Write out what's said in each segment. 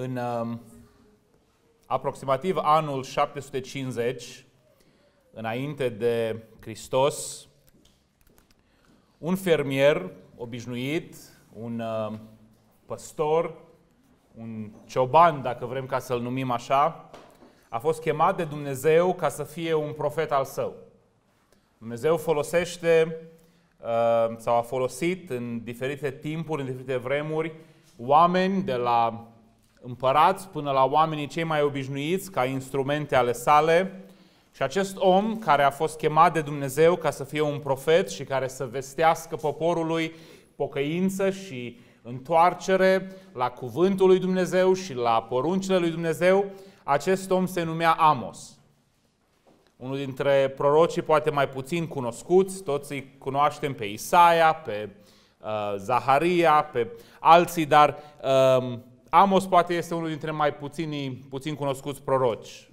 În aproximativ anul 750, înainte de Hristos, un fermier obișnuit, un păstor, un cioban, dacă vrem ca să-l numim așa, a fost chemat de Dumnezeu ca să fie un profet al său. Dumnezeu folosește sau a folosit în diferite timpuri, în diferite vremuri, oameni de la împărați până la oamenii cei mai obișnuiți ca instrumente ale sale. Și acest om care a fost chemat de Dumnezeu ca să fie un profet și care să vestească poporului pocăință și întoarcere la cuvântul lui Dumnezeu și la poruncile lui Dumnezeu, acest om se numea Amos. Unul dintre prorocii poate mai puțin cunoscuți, toți îi cunoaștem pe Isaia, pe Zaharia, pe alții, dar Amos poate este unul dintre mai puțin cunoscuți proroci.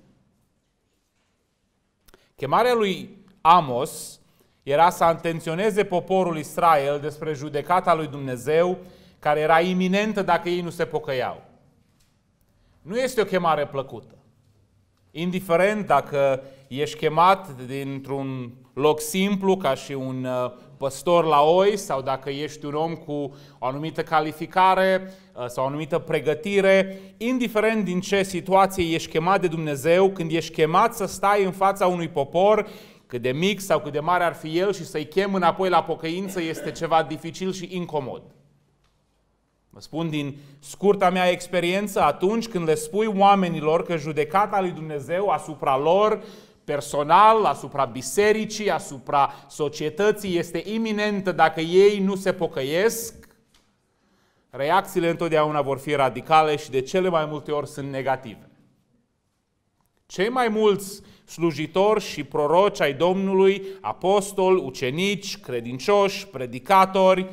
Chemarea lui Amos era să atenționeze poporul Israel despre judecata lui Dumnezeu, care era iminentă dacă ei nu se pocăiau. Nu este o chemare plăcută. Indiferent dacă ești chemat dintr-un loc simplu, ca și un păstor la oi, sau dacă ești un om cu o anumită calificare sau o anumită pregătire, indiferent din ce situație ești chemat de Dumnezeu, când ești chemat să stai în fața unui popor, cât de mic sau cât de mare ar fi el, și să-i chem înapoi la pocăință, este ceva dificil și incomod. Vă spun din scurta mea experiență, atunci când le spui oamenilor că judecata lui Dumnezeu asupra lor, personal, asupra bisericii, asupra societății, este iminentă dacă ei nu se pocăiesc, reacțiile întotdeauna vor fi radicale și de cele mai multe ori sunt negative. Cei mai mulți slujitori și proroci ai Domnului, apostoli, ucenici, credincioși, predicatori,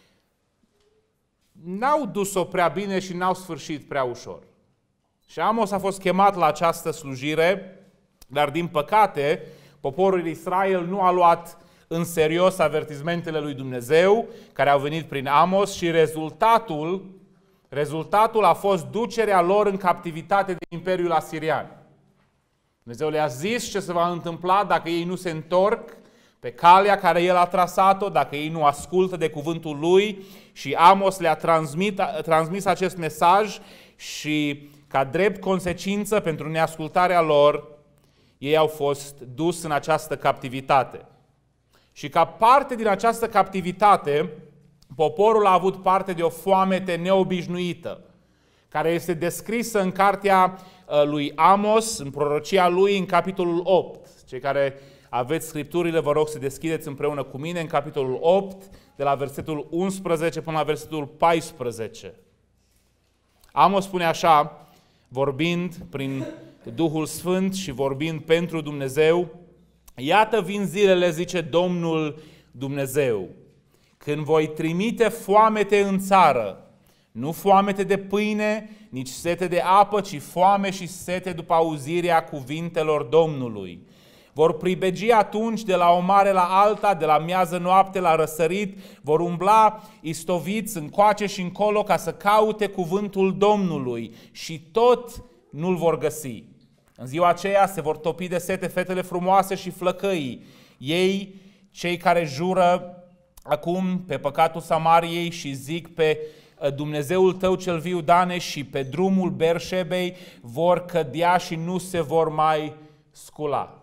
n-au dus-o prea bine și n-au sfârșit prea ușor. Și Amos a fost chemat la această slujire, dar din păcate poporul Israel nu a luat în serios avertizmentele lui Dumnezeu care au venit prin Amos și rezultatul a fost ducerea lor în captivitate de Imperiul Asirian. Dumnezeu le-a zis ce se va întâmpla dacă ei nu se întorc pe calea care El a trasat-o, dacă ei nu ascultă de cuvântul Lui, și Amos le-a transmis acest mesaj și ca drept consecință pentru neascultarea lor, ei au fost dus în această captivitate. Și ca parte din această captivitate, poporul a avut parte de o foamete neobișnuită, care este descrisă în cartea lui Amos, în prorocia lui, în capitolul 8. Cei care aveți scripturile, vă rog să deschideți împreună cu mine în capitolul 8, de la versetul 11 până la versetul 14. Amos spune așa, vorbind prin Duhul Sfânt și vorbind pentru Dumnezeu: iată vin zilele, zice Domnul Dumnezeu, când voi trimite foamete în țară, nu foamete de pâine, nici sete de apă, ci foame și sete după auzirea cuvintelor Domnului. Vor pribegi atunci de la o mare la alta, de la miază noapte la răsărit, vor umbla istoviți încoace și încolo ca să caute cuvântul Domnului și tot nu-l vor găsi. În ziua aceea se vor topi de sete fetele frumoase și flăcăii. Ei, cei care jură acum pe păcatul Samariei și zic pe Dumnezeul tău cel viu, Dane, și pe drumul Berșebei, vor cădea și nu se vor mai scula.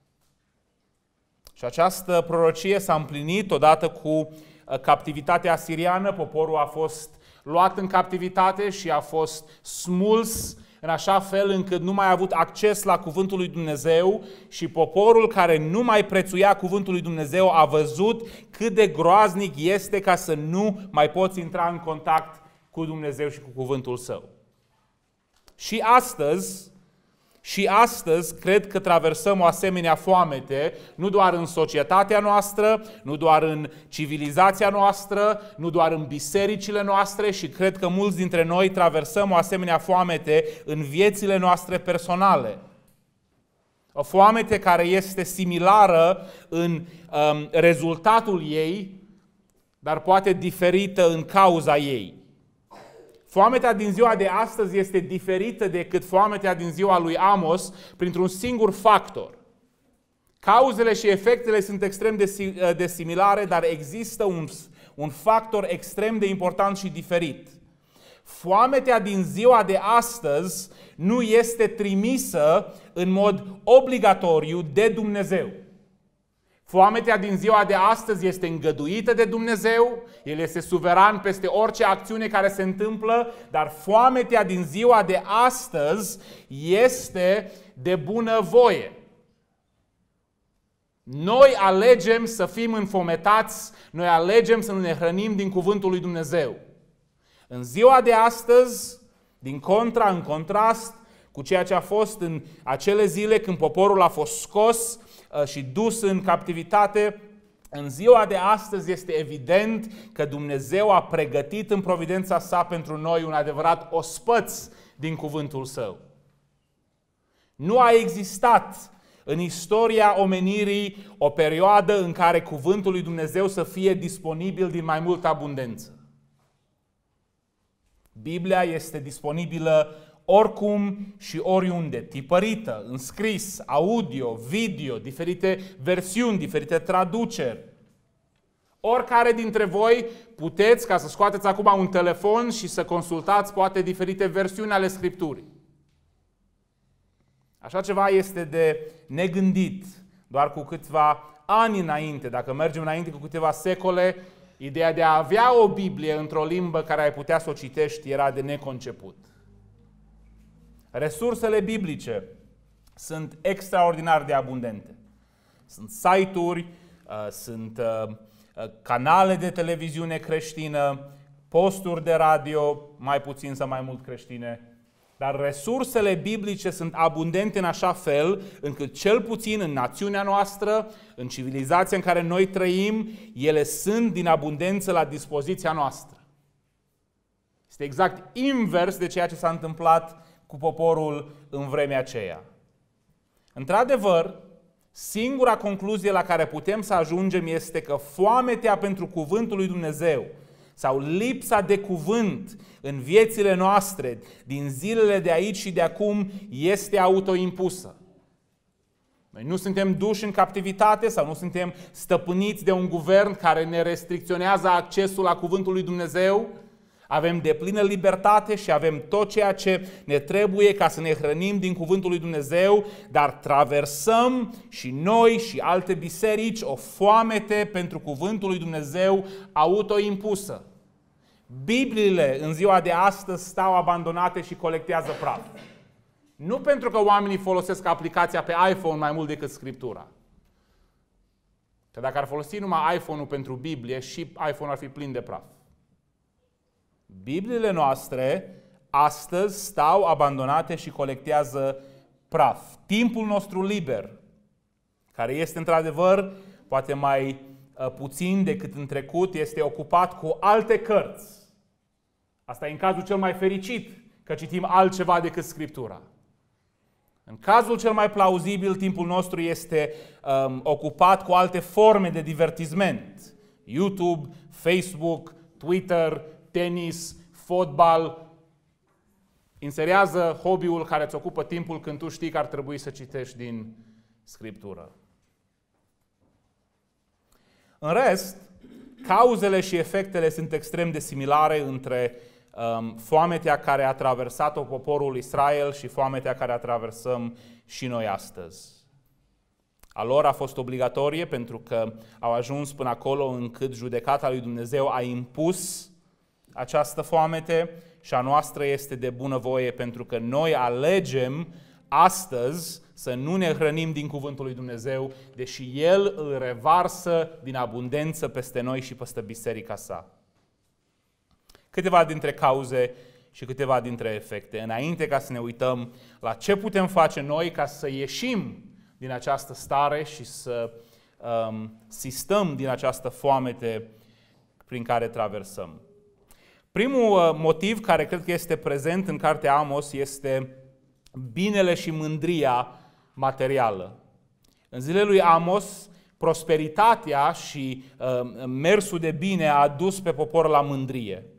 Și această prorocie s-a împlinit odată cu captivitatea asiriană. Poporul a fost luat în captivitate și a fost smuls în așa fel încât nu mai a avut acces la cuvântul lui Dumnezeu, și poporul care nu mai prețuia cuvântul lui Dumnezeu a văzut cât de groaznic este ca să nu mai poți intra în contact cu Dumnezeu și cu cuvântul Său. Și astăzi cred că traversăm o asemenea foamete, nu doar în societatea noastră, nu doar în civilizația noastră, nu doar în bisericile noastre, și cred că mulți dintre noi traversăm o asemenea foamete în viețile noastre personale. O foamete care este similară în rezultatul ei, dar poate diferită în cauza ei. Foametea din ziua de astăzi este diferită decât foametea din ziua lui Amos printr-un singur factor. Cauzele și efectele sunt extrem de similare, dar există un factor extrem de important și diferit. Foametea din ziua de astăzi nu este trimisă în mod obligatoriu de Dumnezeu. Foametea din ziua de astăzi este îngăduită de Dumnezeu, El este suveran peste orice acțiune care se întâmplă, dar foametea din ziua de astăzi este de bunăvoie. Noi alegem să fim înfometați, noi alegem să nu ne hrănim din cuvântul lui Dumnezeu. În ziua de astăzi, în contrast cu ceea ce a fost în acele zile când poporul a fost scos și dus în captivitate, în ziua de astăzi este evident că Dumnezeu a pregătit în providența sa pentru noi un adevărat ospăț din cuvântul său. Nu a existat în istoria omenirii o perioadă în care cuvântul lui Dumnezeu să fie disponibil din mai multă abundență. Biblia este disponibilă oricum și oriunde, tipărită, înscris, audio, video, diferite versiuni, diferite traduceri. Oricare dintre voi puteți, ca să scoateți acum un telefon și să consultați poate diferite versiuni ale Scripturii. Așa ceva este de negândit doar cu câțiva ani înainte. Dacă mergem înainte cu câteva secole, ideea de a avea o Biblie într-o limbă care ai putea să o citești era de neconceput. Resursele biblice sunt extraordinar de abundente. Sunt site-uri, sunt canale de televiziune creștină, posturi de radio, mai puțin sau mai mult creștine. Dar resursele biblice sunt abundente în așa fel încât cel puțin în națiunea noastră, în civilizația în care noi trăim, ele sunt din abundență la dispoziția noastră. Este exact invers de ceea ce s-a întâmplat cu poporul în vremea aceea. Într-adevăr, singura concluzie la care putem să ajungem este că foametea pentru cuvântul lui Dumnezeu sau lipsa de cuvânt în viețile noastre, din zilele de aici și de acum, este autoimpusă. Noi nu suntem duși în captivitate sau nu suntem stăpâniți de un guvern care ne restricționează accesul la cuvântul lui Dumnezeu. Avem deplină libertate și avem tot ceea ce ne trebuie ca să ne hrănim din cuvântul lui Dumnezeu, dar traversăm și noi și alte biserici o foamete pentru cuvântul lui Dumnezeu autoimpusă. Bibliile în ziua de astăzi stau abandonate și colectează praf. Nu pentru că oamenii folosesc aplicația pe iPhone mai mult decât Scriptura. Că dacă ar folosi numai iPhone-ul pentru Biblie, și iPhone-ul ar fi plin de praf. Bibliile noastre astăzi stau abandonate și colectează praf. Timpul nostru liber, care este într-adevăr poate mai puțin decât în trecut, este ocupat cu alte cărți. Asta e în cazul cel mai fericit, că citim altceva decât Scriptura. În cazul cel mai plauzibil, timpul nostru este ocupat cu alte forme de divertisment. YouTube, Facebook, Twitter, tenis, fotbal. Inserează hobby-ul care îți ocupă timpul când tu știi că ar trebui să citești din Scriptură. În rest, cauzele și efectele sunt extrem de similare între foametea care a traversat-o poporul Israel și foametea care a traversăm și noi astăzi. A lor a fost obligatorie pentru că au ajuns până acolo încât judecata lui Dumnezeu a impus această foamete, și a noastră este de bunăvoie pentru că noi alegem astăzi să nu ne hrănim din cuvântul lui Dumnezeu, deși El îl revarsă din abundență peste noi și peste biserica sa. Câteva dintre cauze și câteva dintre efecte. Înainte ca să ne uităm la ce putem face noi ca să ieșim din această stare și să sistăm din această foamete prin care traversăm. Primul motiv care cred că este prezent în cartea Amos este binele și mândria materială. În zilele lui Amos, prosperitatea și mersul de bine a dus pe popor la mândrie.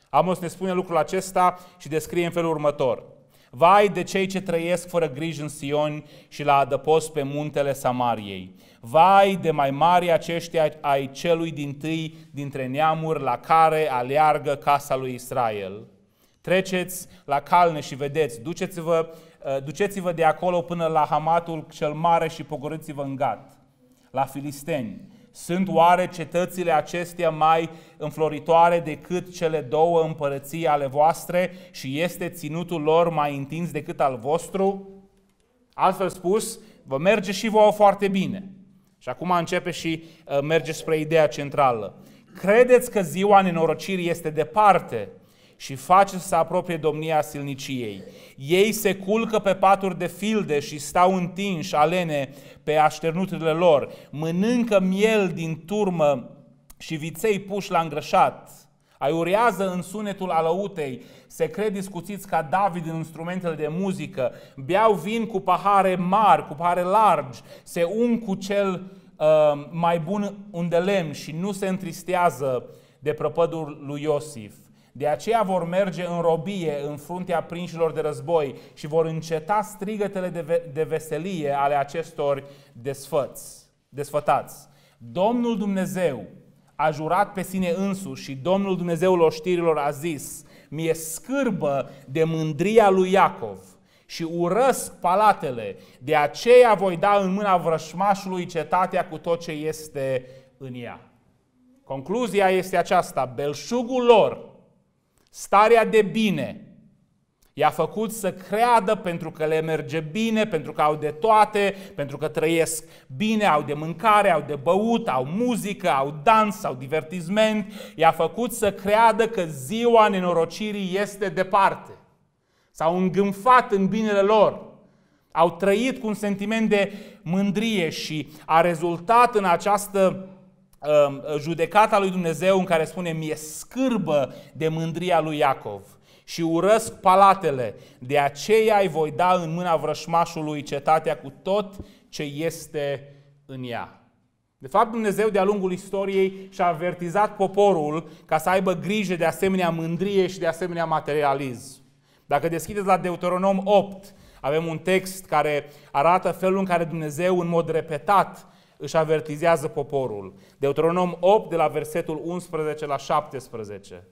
Amos ne spune lucrul acesta și descrie în felul următor. Vai de cei ce trăiesc fără griji în Sion și la adăpost pe muntele Samariei. Vai de mai mari aceștia ai celui dintâi dintre neamuri la care aleargă casa lui Israel. Treceți la calne și vedeți, duceți-vă de acolo până la Hamatul cel mare și pogorâți-vă în Gat, la filisteni. Sunt oare cetățile acestea mai înfloritoare decât cele două împărății ale voastre și este ținutul lor mai întins decât al vostru? Altfel spus, vă merge și vouă foarte bine. Și acum începe și merge spre ideea centrală. Credeți că ziua nenorocirii este departe și face să se apropie domnia silniciei. Ei se culcă pe paturi de filde și stau întinși alene pe așternuturile lor, mănâncă miel din turmă și viței puși la îngrășat. Aiurează în sunetul alăutei, se cred discuțiți ca David în instrumentele de muzică, beau vin cu pahare mari, cu pahare largi, se ung cu cel mai bun undelemn și nu se întristează de prăpădul lui Iosif. De aceea vor merge în robie în fruntea prinșilor de război și vor înceta strigătele de veselie ale acestor desfătați. Domnul Dumnezeu a jurat pe sine însuși și Domnul Dumnezeul oștirilor a zis: mi-e scârbă de mândria lui Iacov și urăsc palatele, de aceea voi da în mâna vrășmașului cetatea cu tot ce este în ea. Concluzia este aceasta: belșugul lor, starea de bine, i-a făcut să creadă pentru că le merge bine, pentru că au de toate, pentru că trăiesc bine, au de mâncare, au de băut, au muzică, au dans, au divertisment, i-a făcut să creadă că ziua nenorocirii este departe. S-au îngânfat în binele lor, au trăit cu un sentiment de mândrie și a rezultat în această judecata lui Dumnezeu în care spune: mi-e scârbă de mândria lui Iacov și urăsc palatele, de aceea îi voi da în mâna vrășmașului cetatea cu tot ce este în ea. De fapt, Dumnezeu de-a lungul istoriei și-a avertizat poporul ca să aibă grijă de asemenea mândrie și de asemenea materialism. Dacă deschideți la Deuteronom 8, avem un text care arată felul în care Dumnezeu în mod repetat își avertizează poporul. Deuteronom 8, de la versetul 11 la 17.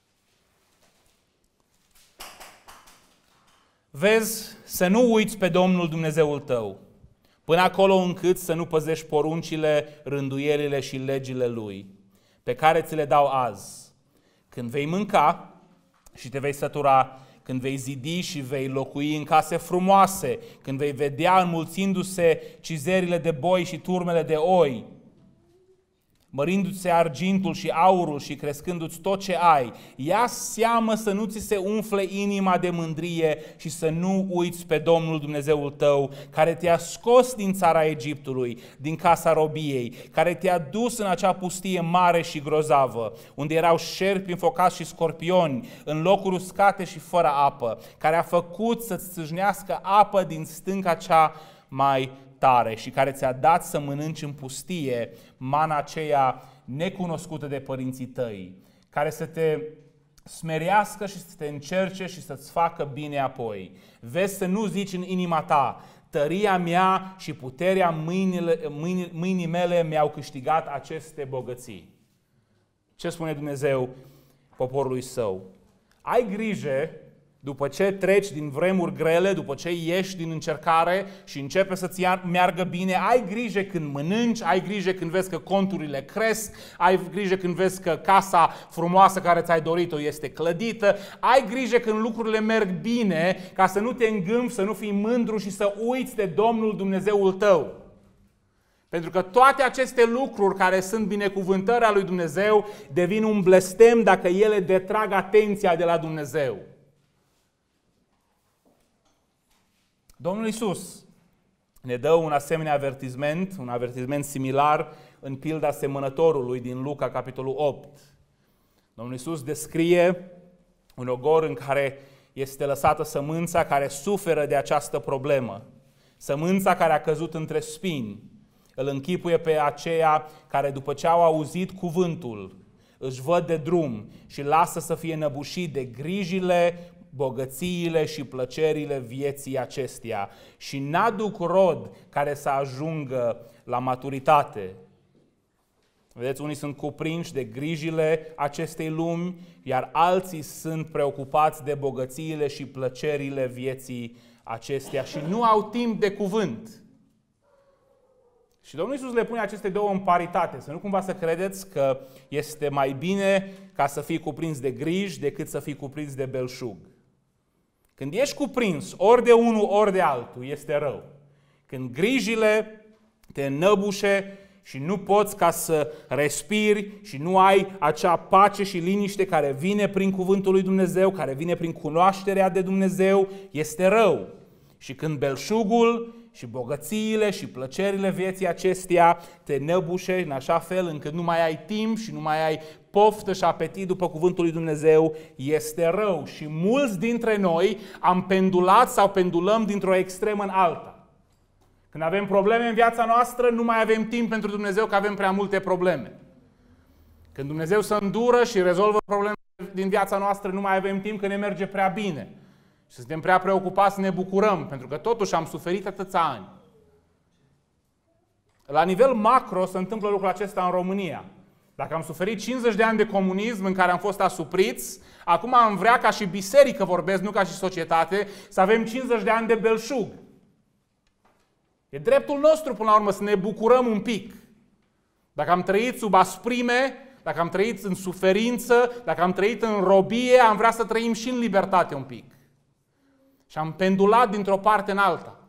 Vezi să nu uiți pe Domnul Dumnezeul tău, până acolo încât să nu păzești poruncile, rânduielile și legile Lui, pe care ți le dau azi. Când vei mânca și te vei sătura, când vei zidi și vei locui în case frumoase, când vei vedea înmulțindu-se cizerile de boi și turmele de oi, mărindu-se argintul și aurul și crescându-ți tot ce ai, ia seamă să nu ți se umfle inima de mândrie și să nu uiți pe Domnul Dumnezeul tău, care te-a scos din țara Egiptului, din casa robiei, care te-a dus în acea pustie mare și grozavă, unde erau șerpi înfocați și scorpioni, în locuri uscate și fără apă, care a făcut să-ți țâșnească apă din stânca cea mai tare și care ți-a dat să mănânci în pustie mana aceea necunoscută de părinții tăi, care să te smerească și să te încerce și să-ți facă bine apoi. Vezi să nu zici în inima ta: tăria mea și puterea mâinii mele mi-au câștigat aceste bogății. Ce spune Dumnezeu poporului său? Ai grijă după ce treci din vremuri grele, după ce ieși din încercare și începe să-ți meargă bine, ai grijă când mănânci, ai grijă când vezi că conturile cresc, ai grijă când vezi că casa frumoasă care ți-ai dorit-o este clădită, ai grijă când lucrurile merg bine, ca să nu te îngânfi, să nu fii mândru și să uiți de Domnul Dumnezeul tău. Pentru că toate aceste lucruri care sunt binecuvântări a lui Dumnezeu devin un blestem dacă ele detrag atenția de la Dumnezeu. Domnul Iisus ne dă un asemenea avertisment, un avertisment similar în pilda semănătorului din Luca, capitolul 8. Domnul Iisus descrie un ogor în care este lăsată sămânța care suferă de această problemă. Sămânța care a căzut între spini. Îl închipuie pe aceia care după ce au auzit cuvântul, își văd de drum și lasă să fie năbușit de grijile, bogățiile și plăcerile vieții acesteia și n-aduc rod care să ajungă la maturitate. Vedeți, unii sunt cuprinși de grijile acestei lumi, iar alții sunt preocupați de bogățiile și plăcerile vieții acesteia și nu au timp de cuvânt. Și Domnul Iisus le pune aceste două în paritate, să nu cumva să credeți că este mai bine ca să fii cuprins de griji decât să fii cuprins de belșug. Când ești cuprins ori de unul, ori de altul, este rău. Când grijile te înnăbușe și nu poți ca să respiri și nu ai acea pace și liniște care vine prin cuvântul lui Dumnezeu, care vine prin cunoașterea de Dumnezeu, este rău. Și când belșugul și bogățiile și plăcerile vieții acesteia te năbușe în așa fel încât nu mai ai timp și nu mai ai poftă și apetit după cuvântul lui Dumnezeu, este rău. Și mulți dintre noi am pendulat sau pendulăm dintr-o extremă în alta. Când avem probleme în viața noastră, nu mai avem timp pentru Dumnezeu, că avem prea multe probleme. Când Dumnezeu se îndură și rezolvă problemele din viața noastră, nu mai avem timp, că ne merge prea bine. Și suntem prea preocupați să ne bucurăm, pentru că totuși am suferit atâția ani. La nivel macro se întâmplă lucrul acesta în România. Dacă am suferit 50 de ani de comunism în care am fost asupriți, acum am vrea ca și biserică, vorbesc, nu ca și societate, să avem 50 de ani de belșug. E dreptul nostru, până la urmă, să ne bucurăm un pic. Dacă am trăit sub asprime, dacă am trăit în suferință, dacă am trăit în robie, am vrea să trăim și în libertate un pic. Și am pendulat dintr-o parte în alta.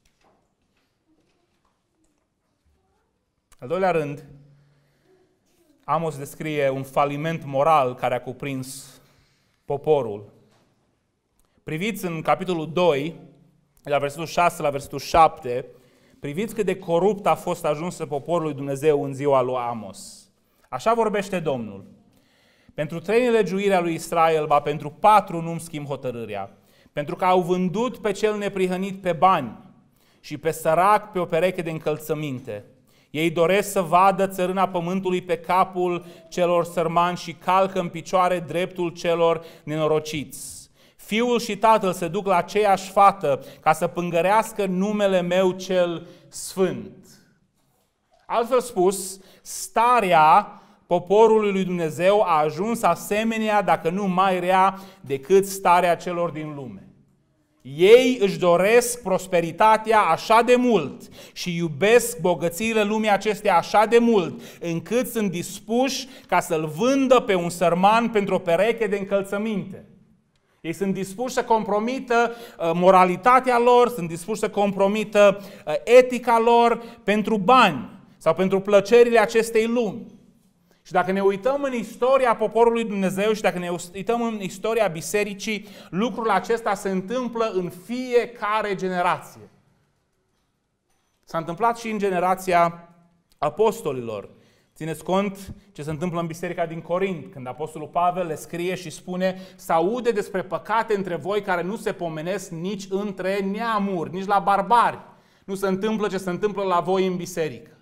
Al doilea rând, Amos descrie un faliment moral care a cuprins poporul. Priviți în capitolul 2, de la versetul 6 la versetul 7, priviți cât de corupt a fost ajuns poporul lui Dumnezeu în ziua lui Amos. Așa vorbește Domnul. Pentru 3 nelegiuirea lui Israel, ba pentru 4 nu-mi schimb hotărârea. Pentru că au vândut pe cel neprihănit pe bani și pe sărac pe o pereche de încălțăminte. Ei doresc să vadă țărâna pământului pe capul celor sărmani și calcă în picioare dreptul celor nenorociți. Fiul și tatăl se duc la aceeași fată ca să pângărească numele meu cel sfânt. Altfel spus, starea poporului lui Dumnezeu a ajuns asemenea, dacă nu mai rea, decât starea celor din lume. Ei își doresc prosperitatea așa de mult și iubesc bogățiile lumii acestea așa de mult, încât sunt dispuși ca să-l vândă pe un sărman pentru o pereche de încălțăminte. Ei sunt dispuși să compromită moralitatea lor, sunt dispuși să compromită etica lor pentru bani sau pentru plăcerile acestei lumi. Și dacă ne uităm în istoria poporului Dumnezeu și dacă ne uităm în istoria bisericii, lucrul acesta se întâmplă în fiecare generație. S-a întâmplat și în generația apostolilor. Țineți cont ce se întâmplă în biserica din Corint, când apostolul Pavel le scrie și spune: să aude despre păcate între voi care nu se pomenesc nici între neamuri, nici la barbari. Nu se întâmplă ce se întâmplă la voi în biserică.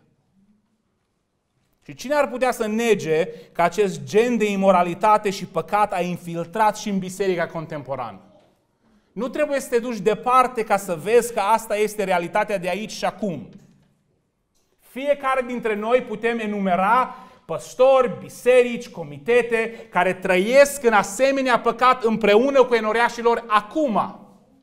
Și cine ar putea să nege că acest gen de imoralitate și păcat a infiltrat și în biserica contemporană? Nu trebuie să te duci departe ca să vezi că asta este realitatea de aici și acum. Fiecare dintre noi putem enumera păstori, biserici, comitete care trăiesc în asemenea păcat împreună cu enoriașilor acum.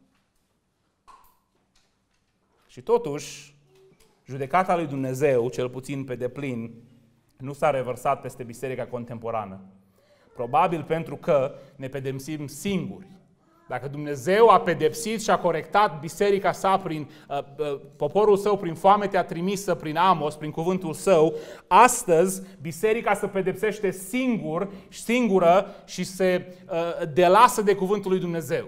Și totuși, judecata lui Dumnezeu, cel puțin pe deplin, nu s-a revărsat peste biserica contemporană. Probabil pentru că ne pedepsim singuri. Dacă Dumnezeu a pedepsit și a corectat biserica sa prin poporul său, prin foametea trimisă prin Amos, prin cuvântul său, astăzi biserica se pedepsește singură și se delasă de cuvântul lui Dumnezeu.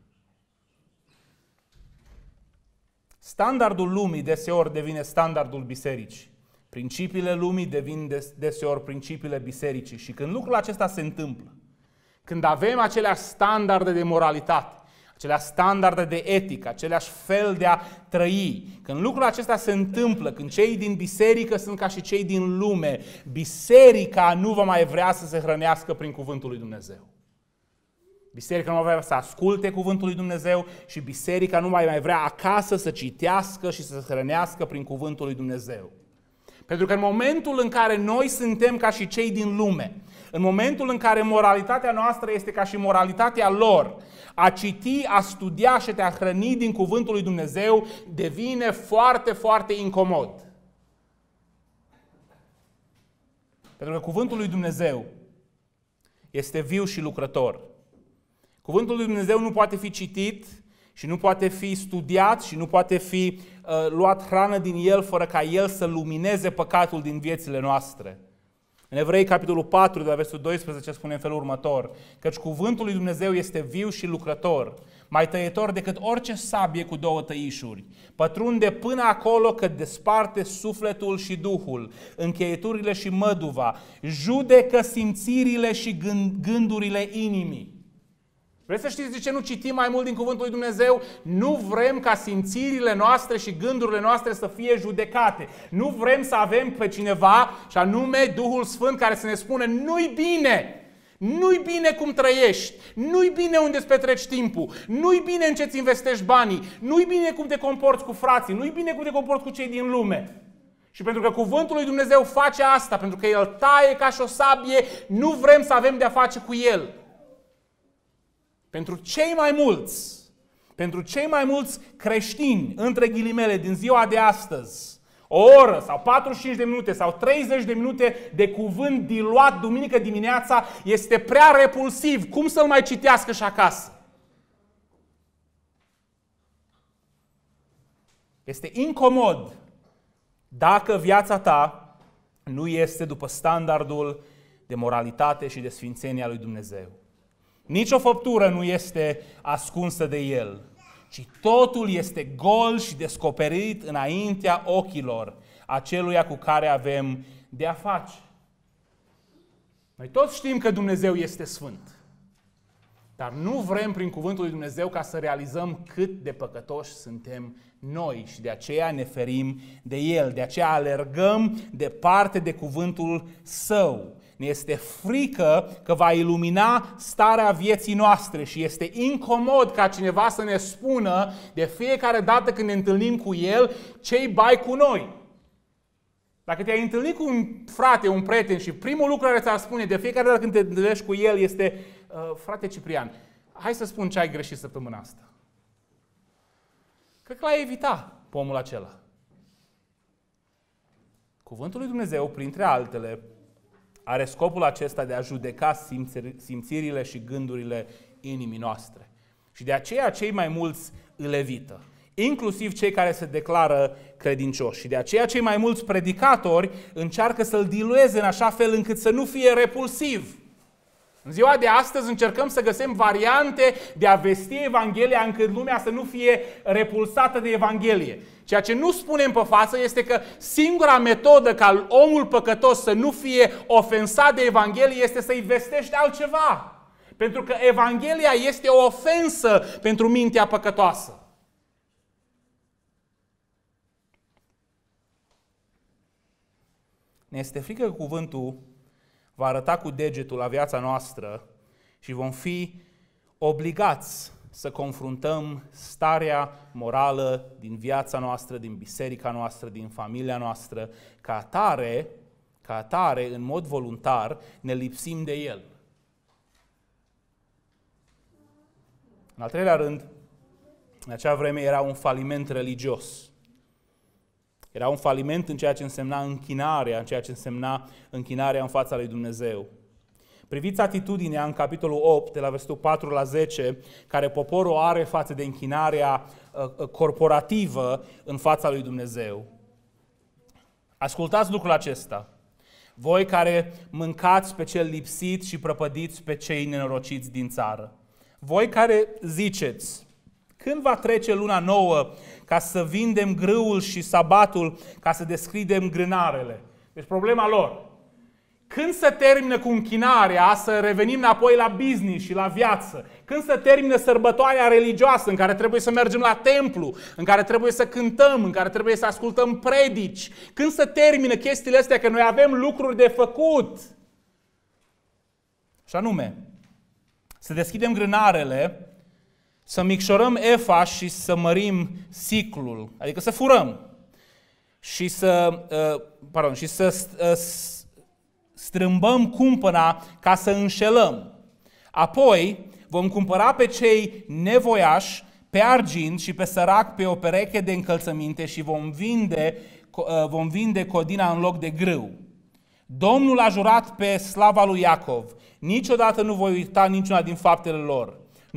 Standardul lumii deseori devine standardul bisericii. Principiile lumii devin deseori principiile bisericii. Și când lucrul acesta se întâmplă, când avem aceleași standarde de moralitate, aceleași standarde de etică, aceleași fel de a trăi. Când lucrul acesta se întâmplă, când cei din biserică sunt ca și cei din lume, biserica nu va mai vrea să se hrănească prin cuvântul lui Dumnezeu. Biserica nu va vrea să asculte cuvântul lui Dumnezeu și biserica nu mai vrea acasă să citească și să se hrănească prin cuvântul lui Dumnezeu. Pentru că în momentul în care noi suntem ca și cei din lume, în momentul în care moralitatea noastră este ca și moralitatea lor, a citi, a studia și a te hrăni din cuvântul lui Dumnezeu devine foarte, foarte incomod. Pentru că cuvântul lui Dumnezeu este viu și lucrător. Cuvântul lui Dumnezeu nu poate fi citit și nu poate fi studiat și nu poate fi luat hrană din el fără ca el să lumineze păcatul din viețile noastre. În Evrei, capitolul 4, de la versetul 12, spune în felul următor: căci cuvântul lui Dumnezeu este viu și lucrător, mai tăietor decât orice sabie cu două tăișuri, pătrunde până acolo cât desparte sufletul și duhul, încheieturile și măduva, judecă simțirile și gândurile inimii. Vreți să știți de ce nu citim mai mult din cuvântul lui Dumnezeu? Nu vrem ca simțirile noastre și gândurile noastre să fie judecate. Nu vrem să avem pe cineva, și anume Duhul Sfânt, care să ne spună: nu-i bine! Nu-i bine cum trăiești, nu-i bine unde îți petreci timpul, nu-i bine în ce-ți investești banii, nu-i bine cum te comporți cu frații, nu-i bine cum te comporți cu cei din lume. Și pentru că cuvântul lui Dumnezeu face asta, pentru că El taie ca și o sabie, nu vrem să avem de-a face cu El. Pentru cei mai mulți creștini, între ghilimele, din ziua de astăzi, o oră sau 45 de minute sau 30 de minute de cuvânt diluat duminică dimineața este prea repulsiv. Cum să-l mai citească și acasă? Este incomod dacă viața ta nu este după standardul de moralitate și de sfințenie a lui Dumnezeu. Nici o făptură nu este ascunsă de El, ci totul este gol și descoperit înaintea ochilor aceluia cu care avem de a face. Noi toți știm că Dumnezeu este sfânt, dar nu vrem prin cuvântul lui Dumnezeu ca să realizăm cât de păcătoși suntem noi și de aceea ne ferim de El, de aceea alergăm departe de cuvântul Său. Ne este frică că va ilumina starea vieții noastre și este incomod ca cineva să ne spună de fiecare dată când ne întâlnim cu El ce-i bai cu noi. Dacă te-ai întâlnit cu un frate, un prieten și primul lucru care ți-ar spune de fiecare dată când te întâlnești cu el este: frate Ciprian, hai să spun ce ai greșit săptămâna asta. Cred că l-ai evita pe omul acela. Cuvântul lui Dumnezeu, printre altele, are scopul acesta de a judeca simțirile și gândurile inimii noastre. Și de aceea cei mai mulți îl evită, inclusiv cei care se declară credincioși. Și de aceea cei mai mulți predicatori încearcă să-l dilueze în așa fel încât să nu fie repulsiv. În ziua de astăzi încercăm să găsim variante de a vesti Evanghelia încât lumea să nu fie repulsată de Evanghelie. Ceea ce nu spunem pe față este că singura metodă ca omul păcătos să nu fie ofensat de Evanghelie este să-i vestești altceva. Pentru că Evanghelia este o ofensă pentru mintea păcătoasă. Ne este frică că cuvântul va arăta cu degetul la viața noastră și vom fi obligați să confruntăm starea morală din viața noastră, din biserica noastră, din familia noastră. Ca atare, în mod voluntar, ne lipsim de El. În al treilea rând, în acea vreme era un faliment religios. Era un faliment în ceea ce însemna închinarea, în ceea ce însemna închinarea în fața lui Dumnezeu. Priviți atitudinea în capitolul 8, de la versetul 4 la 10, care poporul are față de închinarea corporativă în fața lui Dumnezeu. Ascultați lucrul acesta. Voi care mâncați pe cel lipsit și prăpădiți pe cei nenorociți din țară. Voi care ziceți: când va trece luna nouă ca să vindem grâul și sabatul ca să deschidem grânarele? Deci problema lor. Când se termină cu închinarea, să revenim înapoi la business și la viață? Când se termină sărbătoarea religioasă în care trebuie să mergem la templu, în care trebuie să cântăm, în care trebuie să ascultăm predici? Când se termină chestiile astea, că noi avem lucruri de făcut? Și anume, să deschidem grânarele, să micșorăm efa și să mărim siclul, adică să furăm și să strâmbăm cumpăna ca să înșelăm. Apoi vom cumpăra pe cei nevoiași pe argint și pe sărac pe o pereche de încălțăminte și vom vinde codina în loc de grâu. Domnul a jurat pe slava lui Iacov: niciodată nu voi uita niciuna din faptele lor.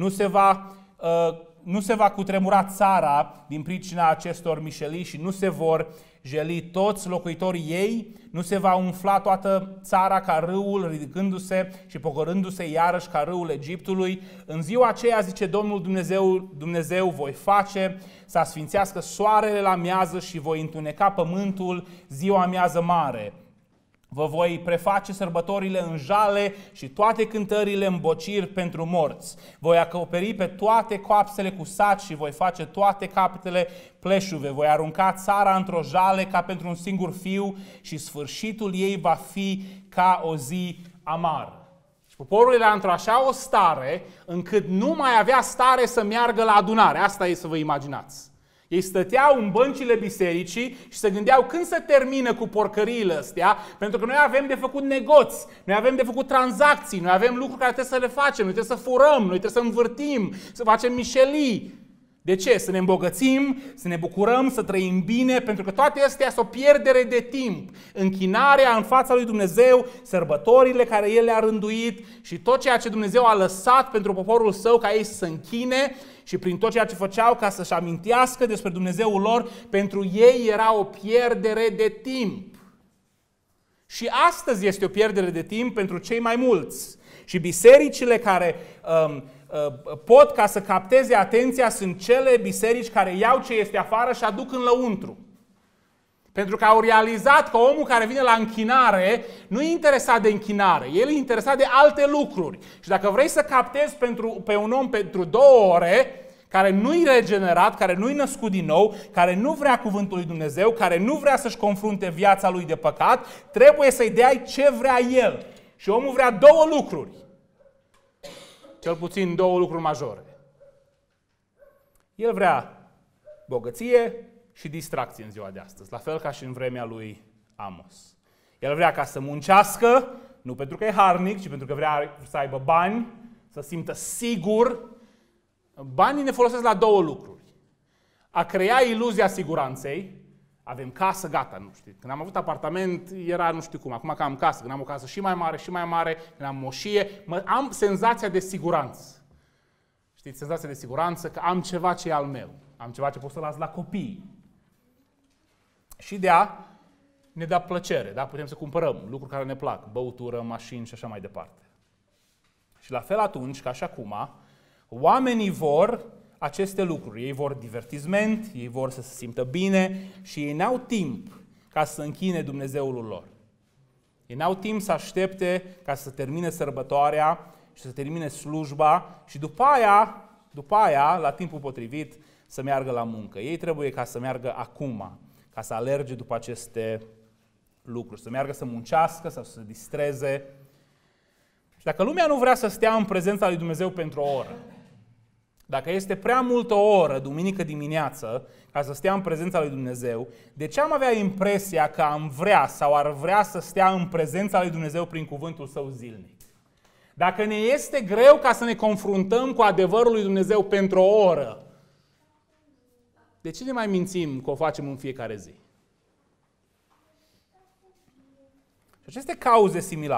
Nu se va cutremura țara din pricina acestor mișelii și nu se vor jeli toți locuitorii ei, nu se va umfla toată țara ca râul, ridicându-se și pogorându-se iarăși ca râul Egiptului. În ziua aceea, zice Domnul Dumnezeu, voi face să asfințească soarele la miază și voi întuneca pământul ziua miază mare. Vă voi preface sărbătorile în jale și toate cântările în bociri pentru morți. Voi acoperi pe toate coapsele cu saci și voi face toate capetele pleșuve. Voi arunca țara într-o jale ca pentru un singur fiu și sfârșitul ei va fi ca o zi amară. Și poporul era într-o așa o stare încât nu mai avea stare să meargă la adunare. Asta e, să vă imaginați. Ei stăteau în băncile bisericii și se gândeau când se termină cu porcăriile astea, pentru că noi avem de făcut negoți, noi avem de făcut tranzacții, noi avem lucruri care trebuie să le facem, noi trebuie să furăm, noi trebuie să învârtim, să facem mișelii. De ce? Să ne îmbogățim, să ne bucurăm, să trăim bine, pentru că toate astea sunt o pierdere de timp. Închinarea în fața lui Dumnezeu, sărbătorile care El le-a rânduit și tot ceea ce Dumnezeu a lăsat pentru poporul Său ca ei să se închine și prin tot ceea ce făceau ca să-și amintească despre Dumnezeul lor, pentru ei era o pierdere de timp. Și astăzi este o pierdere de timp pentru cei mai mulți. Și bisericile care pot ca să capteze atenția sunt cele biserici care iau ce este afară și aduc în lăuntru. Pentru că au realizat că omul care vine la închinare nu e interesat de închinare, el e interesat de alte lucruri. Și dacă vrei să captezi pe un om pentru 2 ore, care nu-i regenerat, care nu-i născut din nou, care nu vrea cuvântul lui Dumnezeu, care nu vrea să-și confrunte viața lui de păcat, trebuie să-i dai ce vrea el. Și omul vrea 2 lucruri. Cel puțin 2 lucruri majore. El vrea bogăție și distracție în ziua de astăzi, la fel ca și în vremea lui Amos. El vrea ca să muncească, nu pentru că e harnic, ci pentru că vrea să aibă bani, să simtă sigur. Banii ne folosesc la 2 lucruri. A crea iluzia siguranței. Avem casă, gata, nu știu. Când am avut apartament, era nu știu cum. Acum că am casă, când am o casă și mai mare, când am moșie, am senzația de siguranță. Știți, senzația de siguranță că am ceva ce e al meu. Am ceva ce pot să las la copii. Și ne dă plăcere, da? Putem să cumpărăm lucruri care ne plac, băutură, mașini și așa mai departe. Și la fel atunci, ca și acum, oamenii vor aceste lucruri. Ei vor divertisment, ei vor să se simtă bine și ei n-au timp ca să închine Dumnezeul lor. Ei n-au timp să aștepte ca să termine sărbătoarea și să termine slujba și după aia, la timpul potrivit, să meargă la muncă. Ei trebuie ca să meargă acum, ca să alerge după aceste lucruri, să meargă să muncească sau să se distreze. Și dacă lumea nu vrea să stea în prezența lui Dumnezeu pentru o oră, dacă este prea multă oră, duminică dimineață, ca să stea în prezența lui Dumnezeu, de ce am avea impresia că am vrea sau ar vrea să stea în prezența lui Dumnezeu prin cuvântul Său zilnic? Dacă ne este greu ca să ne confruntăm cu adevărul lui Dumnezeu pentru o oră, de ce ne mai mințim că o facem în fiecare zi? Și aceste cauze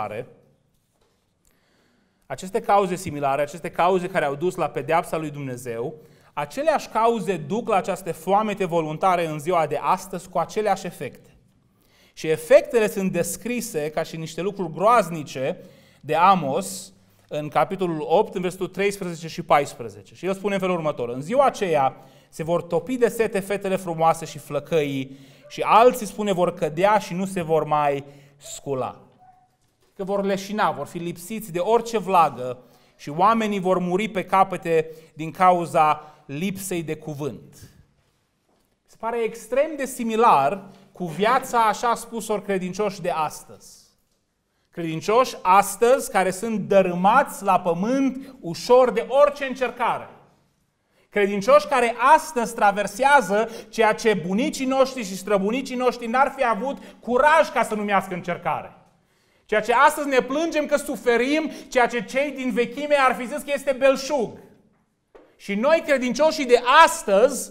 cauze care au dus la pedeapsa lui Dumnezeu, aceleași cauze duc la această foamete voluntare în ziua de astăzi cu aceleași efecte. Și efectele sunt descrise ca și niște lucruri groaznice de Amos în capitolul 8, în versetul 13 și 14. Și el spune în felul următor: în ziua aceea se vor topi de sete fetele frumoase și flăcăii și alții, spune, vor cădea și nu se vor mai scula. că vor leșina, vor fi lipsiți de orice vlagă și oamenii vor muri pe capete din cauza lipsei de cuvânt. Se pare extrem de similar cu viața, așa spus-or, credincioși de astăzi. Credincioși astăzi care sunt dărâmați la pământ ușor de orice încercare. Credincioși care astăzi traversează ceea ce bunicii noștri și străbunicii noștri n-ar fi avut curaj ca să numească încercare. Ceea ce astăzi ne plângem că suferim, ceea ce cei din vechime ar fi zis că este belșug. Și noi, credincioșii de astăzi,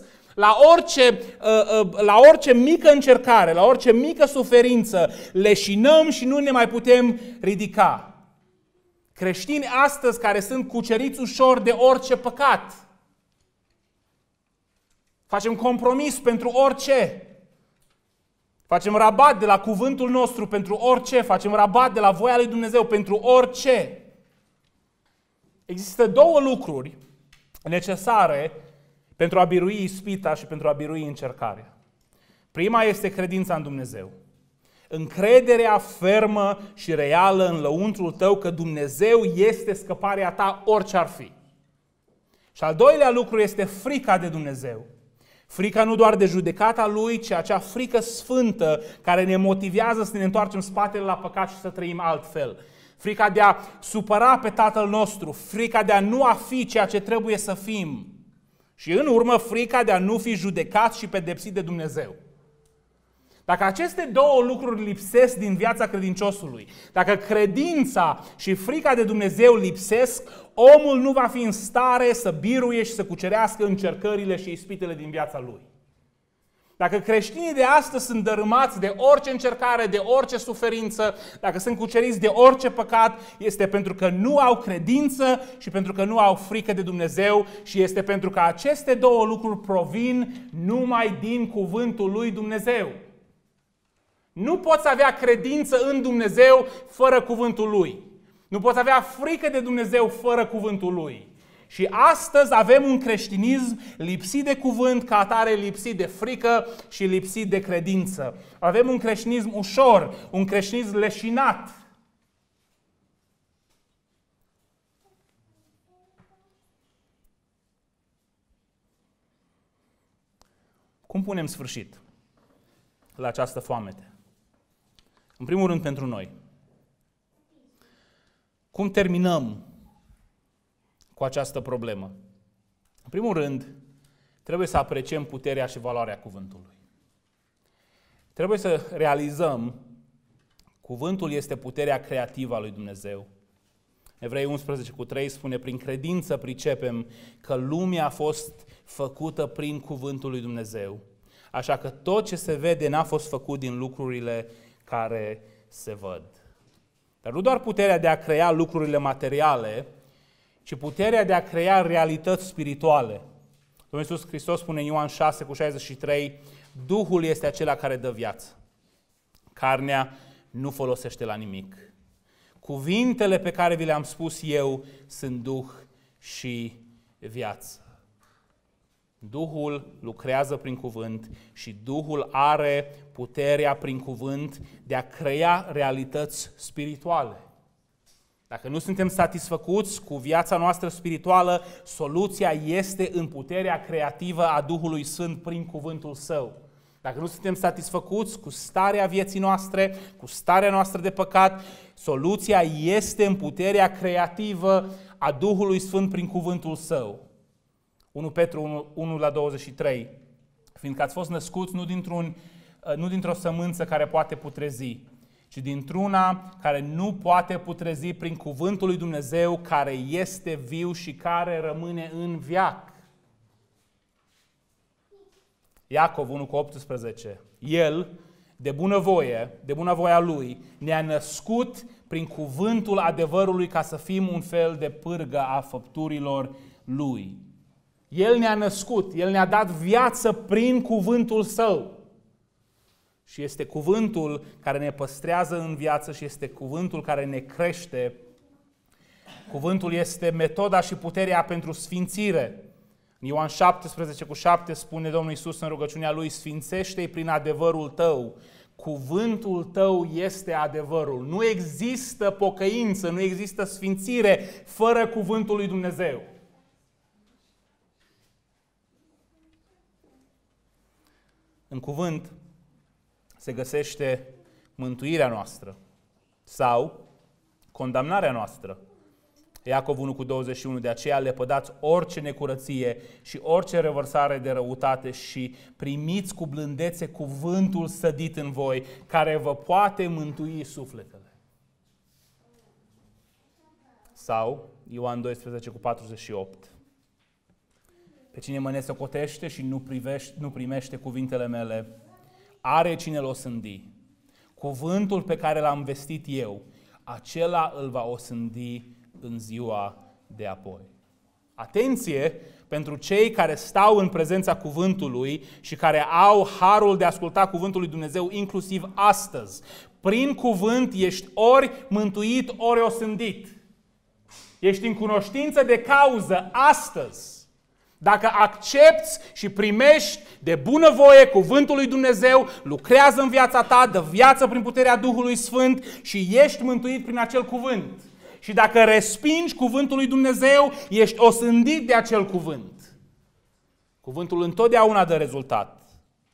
la orice mică încercare, la orice mică suferință, leșinăm și nu ne mai putem ridica. Creștini astăzi care sunt cuceriți ușor de orice păcat. Facem compromis pentru orice. Facem rabat de la cuvântul nostru pentru orice. Facem rabat de la voia lui Dumnezeu pentru orice. Există două lucruri necesare pentru a birui ispita și pentru a birui încercarea. Prima este credința în Dumnezeu. Încrederea fermă și reală în lăuntrul tău că Dumnezeu este scăparea ta orice ar fi. Și al doilea lucru este frica de Dumnezeu. Frica nu doar de judecata Lui, ci acea frică sfântă care ne motivează să ne întoarcem spatele la păcat și să trăim altfel. Frica de a supăra pe Tatăl nostru, frica de a nu a fi ceea ce trebuie să fim. Și în urmă, frica de a nu fi judecat și pedepsit de Dumnezeu. Dacă aceste două lucruri lipsesc din viața credinciosului, dacă credința și frica de Dumnezeu lipsesc, omul nu va fi în stare să biruie și să cucerească încercările și ispitele din viața lui. Dacă creștinii de astăzi sunt dărâmați de orice încercare, de orice suferință, dacă sunt cuceriți de orice păcat, este pentru că nu au credință și pentru că nu au frică de Dumnezeu și este pentru că aceste două lucruri provin numai din cuvântul lui Dumnezeu. Nu poți avea credință în Dumnezeu fără cuvântul Lui. Nu poți avea frică de Dumnezeu fără cuvântul Lui. Și astăzi avem un creștinism lipsit de cuvânt, ca atare lipsit de frică și lipsit de credință. Avem un creștinism ușor, un creștinism leșinat. Cum punem sfârșit la această foamete? În primul rând pentru noi. Cum terminăm cu această problemă? În primul rând, trebuie să apreciem puterea și valoarea cuvântului. Trebuie să realizăm, cuvântul este puterea creativă a lui Dumnezeu. Evrei 11:3 spune, prin credință pricepem că lumea a fost făcută prin cuvântul lui Dumnezeu. Așa că tot ce se vede n-a fost făcut din lucrurile care se văd. Dar nu doar puterea de a crea lucrurile materiale, ci puterea de a crea realități spirituale. Domnul Iisus Hristos spune în Ioan 6:63, Duhul este acela care dă viață. Carnea nu folosește la nimic. Cuvintele pe care vi le-am spus eu sunt Duh și viață. Duhul lucrează prin cuvânt și Duhul are puterea prin cuvânt de a crea realități spirituale. Dacă nu suntem satisfăcuți cu viața noastră spirituală, soluția este în puterea creativă a Duhului Sfânt prin cuvântul Său. Dacă nu suntem satisfăcuți cu starea vieții noastre, cu starea noastră de păcat, soluția este în puterea creativă a Duhului Sfânt prin cuvântul Său. 1 Petru 1:23, fiindcă ați fost născuți nu dintr-o sămânță care poate putrezi, ci dintr-una care nu poate putrezi prin cuvântul lui Dumnezeu, care este viu și care rămâne în veac. Iacov 1:18, El, de bunăvoia Lui, ne-a născut prin cuvântul adevărului ca să fim un fel de pârgă a făpturilor Lui. El ne-a născut, El ne-a dat viață prin cuvântul Său. Și este cuvântul care ne păstrează în viață și este cuvântul care ne crește. Cuvântul este metoda și puterea pentru sfințire. În Ioan 17:7 spune Domnul Iisus în rugăciunea Lui, sfințește-i prin adevărul Tău. cuvântul tău este adevărul. Nu există pocăință, nu există sfințire fără cuvântul lui Dumnezeu. În cuvânt se găsește mântuirea noastră sau condamnarea noastră. Iacov 1:21, de aceea lepădați orice necurăție și orice revărsare de răutate și primiți cu blândețe cuvântul sădit în voi, care vă poate mântui sufletele. Sau Ioan 12:48. Pe cine mă nesocotește și nu primește cuvintele mele, are cine l-o osândi. Cuvântul pe care l-am vestit eu, acela îl va osândi în ziua de apoi. Atenție pentru cei care stau în prezența cuvântului și care au harul de a asculta cuvântul lui Dumnezeu inclusiv astăzi. Prin cuvânt ești ori mântuit, ori osândit. Ești în cunoștință de cauză astăzi. Dacă accepți și primești de bunăvoie cuvântul lui Dumnezeu, lucrează în viața ta, dă viață prin puterea Duhului Sfânt și ești mântuit prin acel cuvânt. Și dacă respingi cuvântul lui Dumnezeu, ești osândit de acel cuvânt. Cuvântul întotdeauna dă rezultat.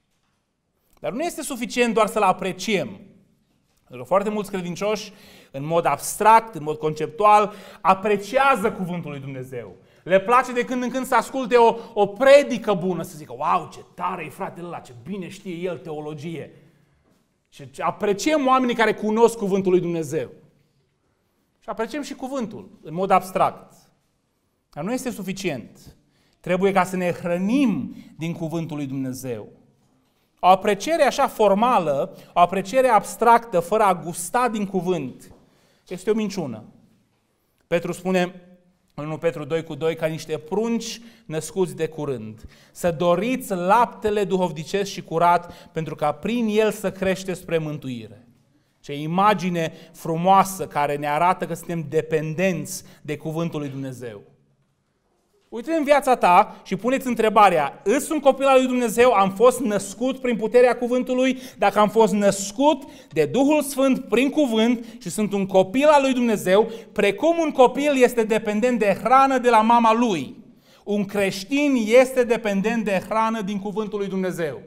Dar nu este suficient doar să-l apreciem. Pentru că foarte mulți credincioși, în mod abstract, în mod conceptual, apreciază cuvântul lui Dumnezeu. Le place de când în când să asculte o predică bună, să zică, wow, ce tare e fratele ăla, ce bine știe el teologie. Și apreciem oamenii care cunosc cuvântul lui Dumnezeu. Și apreciem și cuvântul, în mod abstract. Dar nu este suficient. Trebuie ca să ne hrănim din cuvântul lui Dumnezeu. O apreciere așa formală, o apreciere abstractă, fără a gusta din cuvânt, este o minciună. Petru spune în 1 Petru 2:2, ca niște prunci născuți de curând, să doriți laptele duhovnicesc și curat, pentru ca prin el să creșteți spre mântuire. Ce imagine frumoasă care ne arată că suntem dependenți de cuvântul lui Dumnezeu. Uite în viața ta și puneți întrebarea, îs un copil al lui Dumnezeu, am fost născut prin puterea cuvântului? Dacă am fost născut de Duhul Sfânt prin cuvânt și sunt un copil al lui Dumnezeu, precum un copil este dependent de hrană de la mama lui, un creștin este dependent de hrană din cuvântul lui Dumnezeu.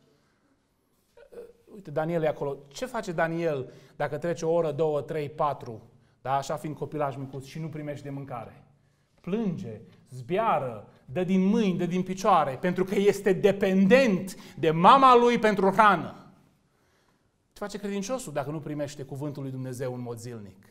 Uite, Daniel e acolo. Ce face Daniel dacă trece o oră, 2, 3, 4, da, așa fiind copilaj micuț și nu primește de mâncare? Plânge, zbiară, dă din mâini, dă din picioare, pentru că este dependent de mama lui pentru hrană. Ce face credinciosul dacă nu primește cuvântul lui Dumnezeu în mod zilnic?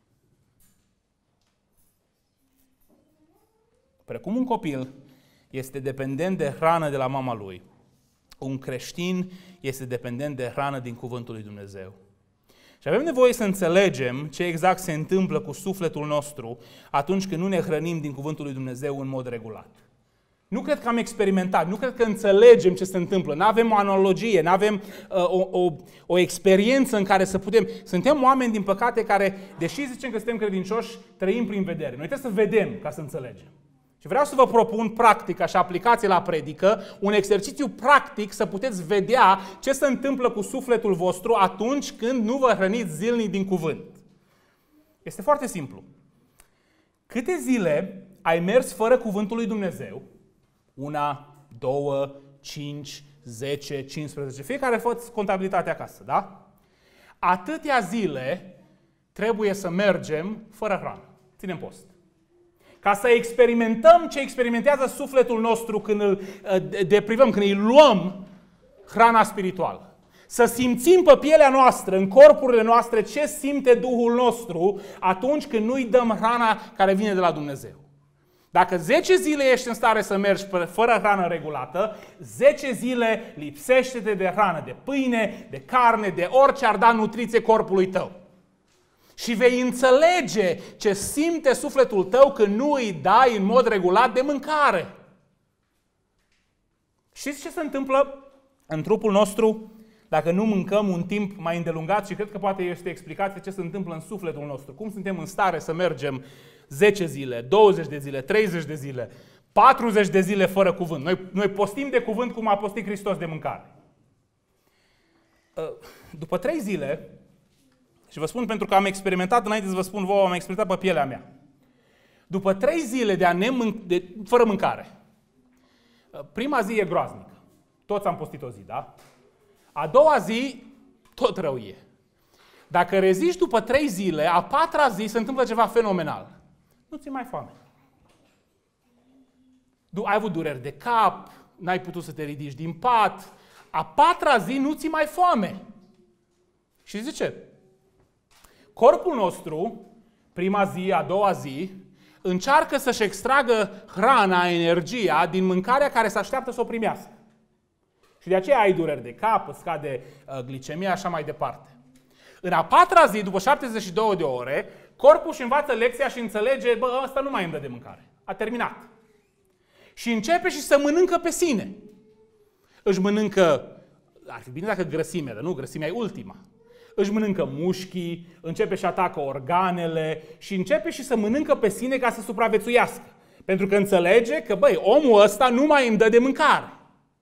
Precum un copil este dependent de hrană de la mama lui, un creștin este dependent de hrană din cuvântul lui Dumnezeu. Și avem nevoie să înțelegem ce exact se întâmplă cu sufletul nostru atunci când nu ne hrănim din cuvântul lui Dumnezeu în mod regulat. Nu cred că am experimentat, nu cred că înțelegem ce se întâmplă, nu avem o analogie, nu avem o experiență în care să putem... Suntem oameni, din păcate, care, deși zicem că suntem credincioși, trăim prin vedere. Noi trebuie să vedem ca să înțelegem. Și vreau să vă propun practic, așa, aplicație la predică, un exercițiu practic să puteți vedea ce se întâmplă cu sufletul vostru atunci când nu vă hrăniți zilnic din cuvânt. Este foarte simplu. Câte zile ai mers fără cuvântul lui Dumnezeu? 1, 2, 5, 10, 15. Fiecare făți contabilitate acasă, da? Atâtea zile trebuie să mergem fără hrană. Ținem post. Ca să experimentăm ce experimentează sufletul nostru când îl deprivăm, când îi luăm hrana spirituală. Să simțim pe pielea noastră, în corpurile noastre, ce simte Duhul nostru atunci când nu îi dăm hrana care vine de la Dumnezeu. Dacă 10 zile ești în stare să mergi fără hrană regulată, 10 zile lipsește-te de hrană, de pâine, de carne, de orice ar da nutriție corpului tău. Și vei înțelege ce simte sufletul tău când nu îi dai în mod regulat de mâncare. Știți ce se întâmplă în trupul nostru dacă nu mâncăm un timp mai îndelungat? Și cred că poate este explicație ce se întâmplă în sufletul nostru. Cum suntem în stare să mergem 10 zile, 20 de zile, 30 de zile, 40 de zile fără cuvânt. Noi postim de cuvânt cum a postit Hristos de mâncare. După 3 zile, și vă spun pentru că am experimentat, înainte să vă spun vouă, am experimentat pe pielea mea. După 3 zile fără mâncare, prima zi e groaznică. Toți am postit o zi, da? A doua zi, tot rău e. Dacă reziști după 3 zile, a 4-a zi se întâmplă ceva fenomenal. Nu ți-e mai foame. Ai avut dureri de cap, n-ai putut să te ridici din pat, a 4-a zi nu ți-e mai foame. Și zice, corpul nostru, prima zi, a doua zi, încearcă să-și extragă hrana, energia din mâncarea care se așteaptă să o primească. Și de aceea ai dureri de cap, îți scade glicemia, așa mai departe. În a 4-a zi, după 72 de ore, corpul își învață lecția și înțelege, ăsta nu mai îmi dă de mâncare. A terminat. Și începe și să mănâncă pe sine. Își mănâncă, ar fi bine dacă grăsimea, dar nu, grăsimea e ultima. Își mănâncă mușchii, începe și atacă organele și începe și să mănâncă pe sine ca să supraviețuiască. Pentru că înțelege că, omul ăsta nu mai îmi dă de mâncare.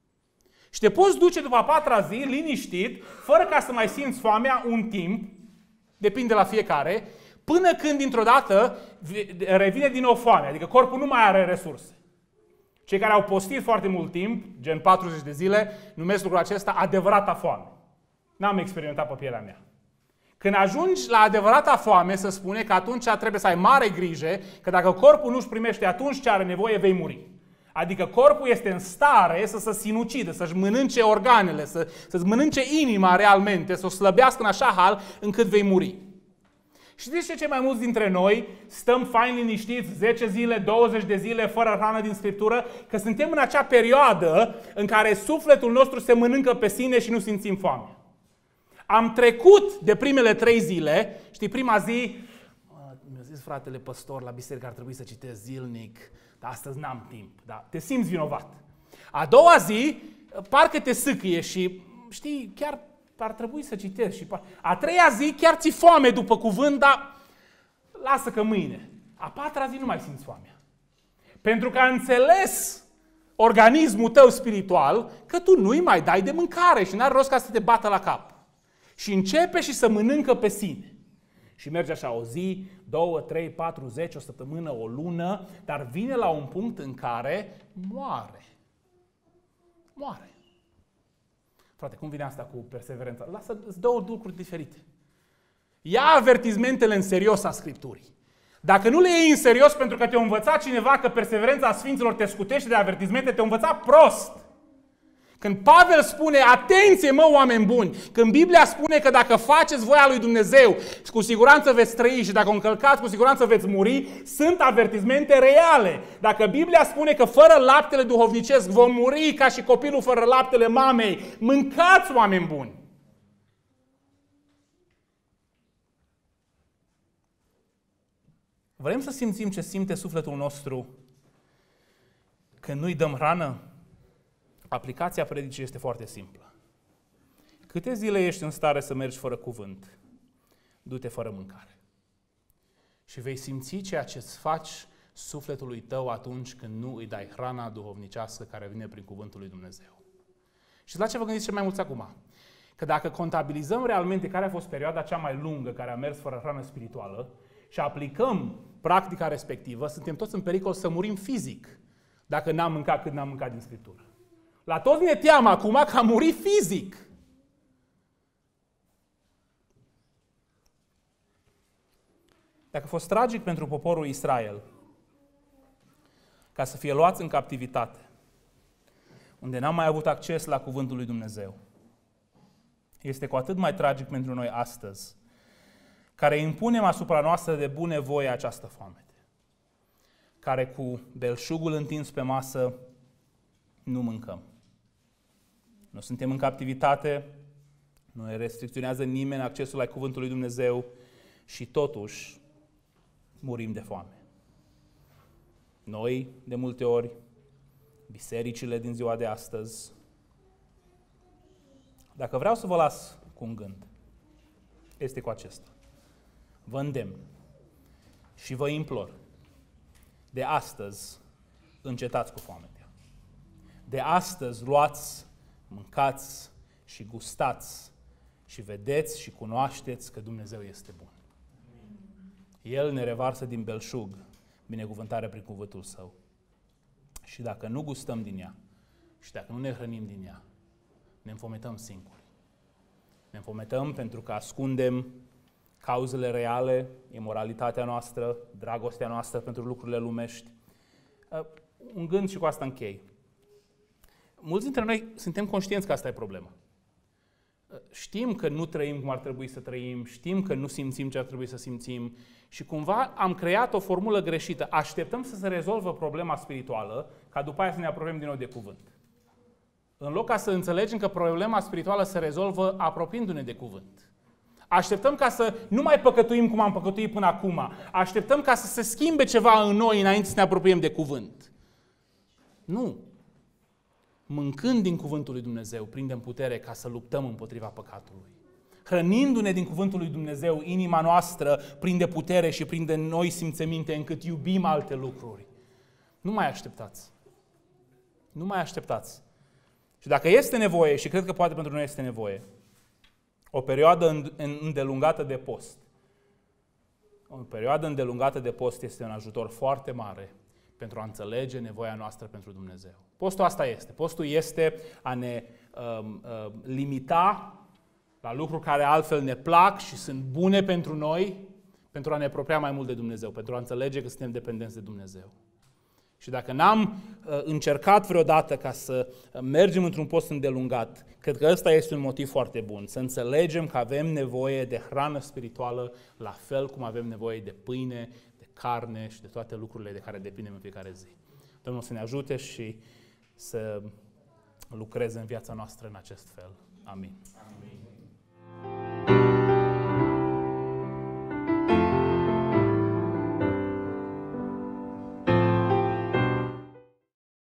Și te poți duce după a 4-a zi, liniștit, fără ca să mai simți foamea un timp, depinde la fiecare, până când dintr-o dată revine din nou foamea, adică corpul nu mai are resurse. Cei care au postit foarte mult timp, gen 40 de zile, numesc lucrul acesta adevărata foame. N-am experimentat pe pielea mea. Când ajungi la adevărata foame, se spune că atunci trebuie să ai mare grijă, că dacă corpul nu-și primește atunci ce are nevoie, vei muri. Adică corpul este în stare să se sinucidă, să-și mănânce organele, să-ți mănânce inima realmente, să o slăbească în așa hal încât vei muri. Și știți ce cei mai mulți dintre noi stăm fain liniștiți 10 zile, 20 de zile fără hrană din Scriptură? Că suntem în acea perioadă în care sufletul nostru se mănâncă pe sine și nu simțim foame. Am trecut de primele 3 zile, știi, prima zi, mi-a zis fratele păstor la biserică ar trebui să citesc zilnic, dar astăzi n-am timp, da? Te simți vinovat. A doua zi, parcă te sâcâie și, știi, chiar ar trebui să citești. A 3-a zi, chiar ți foame după cuvânt, dar lasă că mâine. A 4-a zi nu mai simți foamea. Pentru că a înțeles organismul tău spiritual că tu nu-i mai dai de mâncare și n-are rost ca să te bată la cap. Și începe și să mănâncă pe sine. Și merge așa o zi, 2, 3, 4, 10, o săptămână, o lună, dar vine la un punct în care moare. Moare. Frate, cum vine asta cu perseverența? Lasă-ți două lucruri diferite. Ia avertizmentele în serios a Scripturii. Dacă nu le iei în serios pentru că te-a învățat cineva că perseverența Sfinților te scutește de avertizmente, te-a învățat prost. Când Pavel spune, atenție mă oameni buni, când Biblia spune că dacă faceți voia lui Dumnezeu, cu siguranță veți trăi și dacă o încălcați, cu siguranță veți muri, sunt avertizmente reale. Dacă Biblia spune că fără laptele duhovnicesc vom muri ca și copilul fără laptele mamei, mâncați oameni buni. Vrem să simțim ce simte sufletul nostru când nu-i dăm hrană? Aplicația predicii este foarte simplă. Câte zile ești în stare să mergi fără cuvânt, du-te fără mâncare. Și vei simți ceea ce îți faci sufletului tău atunci când nu îi dai hrana duhovnicească care vine prin cuvântul lui Dumnezeu. Și la ce vă gândiți cel mai mulți acum? Că dacă contabilizăm realmente care a fost perioada cea mai lungă care a mers fără hrană spirituală și aplicăm practica respectivă, suntem toți în pericol să murim fizic dacă n-am mâncat cât n-am mâncat din Scriptură. La toți ne teamă acum că am murit fizic. Dacă a fost tragic pentru poporul Israel ca să fie luați în captivitate, unde n-am mai avut acces la cuvântul lui Dumnezeu, este cu atât mai tragic pentru noi astăzi, care impunem asupra noastră de bunăvoie această foamete, care cu belșugul întins pe masă nu mâncăm. Nu suntem în captivitate, nu ne restricționează nimeni accesul la cuvântul lui Dumnezeu și totuși murim de foame. Noi, de multe ori, bisericile din ziua de astăzi. Dacă vreau să vă las cu un gând, este cu acesta. Vă îndemn și vă implor, de astăzi încetați cu foametea. De astăzi luați, mâncați și gustați și vedeți și cunoașteți că Dumnezeu este bun. El ne revarsă din belșug binecuvântarea prin cuvântul Său. Și dacă nu gustăm din ea și dacă nu ne hrănim din ea, ne înfometăm singuri. Ne înfometăm pentru că ascundem cauzele reale, imoralitatea noastră, dragostea noastră pentru lucrurile lumești. Un gând și cu asta închei. Mulți dintre noi suntem conștienți că asta e problema. Știm că nu trăim cum ar trebui să trăim, știm că nu simțim ce ar trebui să simțim și cumva am creat o formulă greșită. Așteptăm să se rezolvă problema spirituală ca după aia să ne apropiem din nou de cuvânt. În loc ca să înțelegem că problema spirituală se rezolvă apropiindu-ne de cuvânt. Așteptăm ca să nu mai păcătuim cum am păcătuit până acum. Așteptăm ca să se schimbe ceva în noi înainte să ne apropiem de cuvânt. Nu. Mâncând din cuvântul lui Dumnezeu, prindem putere ca să luptăm împotriva păcatului. Hrănindu-ne din cuvântul lui Dumnezeu, inima noastră prinde putere și prinde noi simțăminte încât iubim alte lucruri. Nu mai așteptați. Nu mai așteptați. Și dacă este nevoie, și cred că poate pentru noi este nevoie, o perioadă îndelungată de post. O perioadă îndelungată de post este un ajutor foarte mare pentru a înțelege nevoia noastră pentru Dumnezeu. Postul asta este. Postul este a ne limita la lucruri care altfel ne plac și sunt bune pentru noi, pentru a ne apropia mai mult de Dumnezeu, pentru a înțelege că suntem dependenți de Dumnezeu. Și dacă n-am încercat vreodată ca să mergem într-un post îndelungat, cred că ăsta este un motiv foarte bun. Să înțelegem că avem nevoie de hrană spirituală, la fel cum avem nevoie de pâine, de carne și de toate lucrurile de care depindem în fiecare zi. Domnul să ne ajute și să lucreze în viața noastră în acest fel. Amin. Amin.